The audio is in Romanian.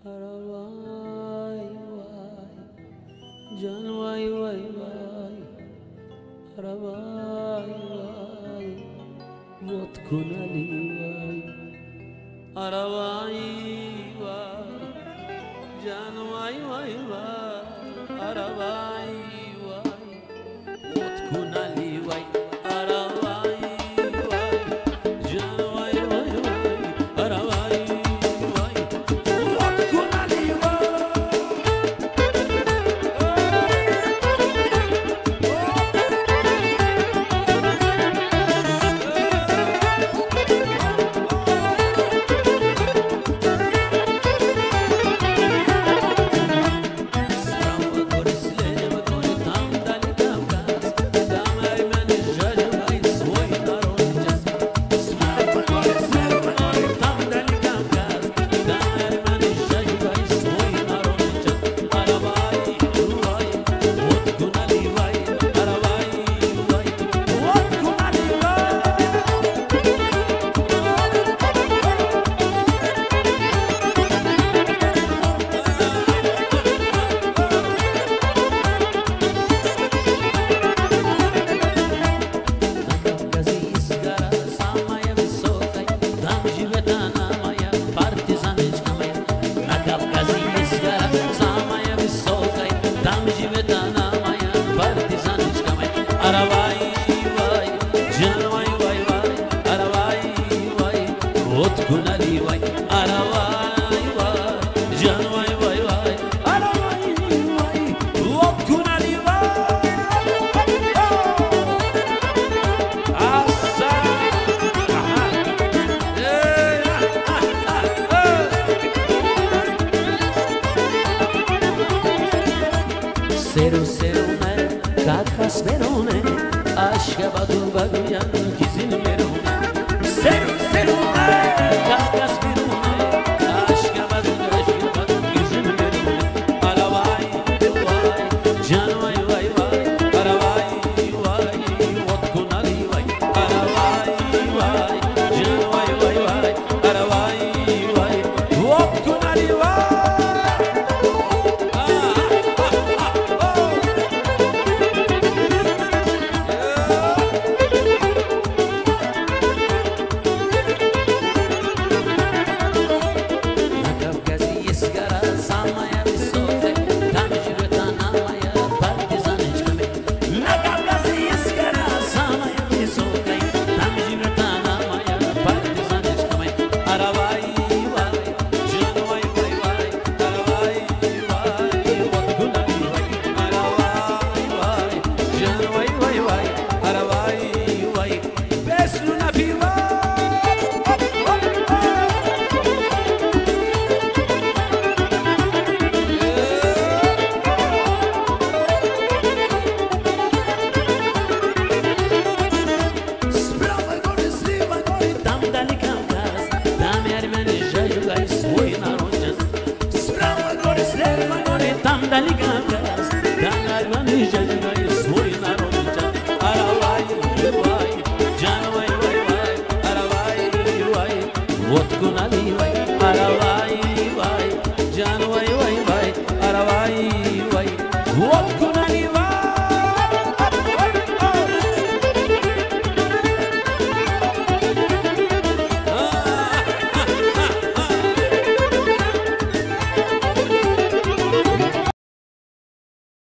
Aravai, vai, Janvai, vai, vai, Aravai, vai, Votkunali, vai, Aravai, vai, Janvai, vai, vai, Aravai, vai, Votkunali, vai, Aravai, vai, Janvai, vai, vai, Aravai. Serone, kakas verone, aşka badu badu yan kizin verone. Serone, kakas verone, aşka badu kizin verone. Aravai, vai, can vai vai vai, aravai vai, votkunali vai, aravai vai, can vai vai vai, aravai vai, votkunali vai. Dali gangas, dangar manija jugai soi naronja. Aravai vai, jan vai vai vai. Aravai vai, votkunali vai. Aravai vai, jan vai vai vai. Aravai vai, votkunali.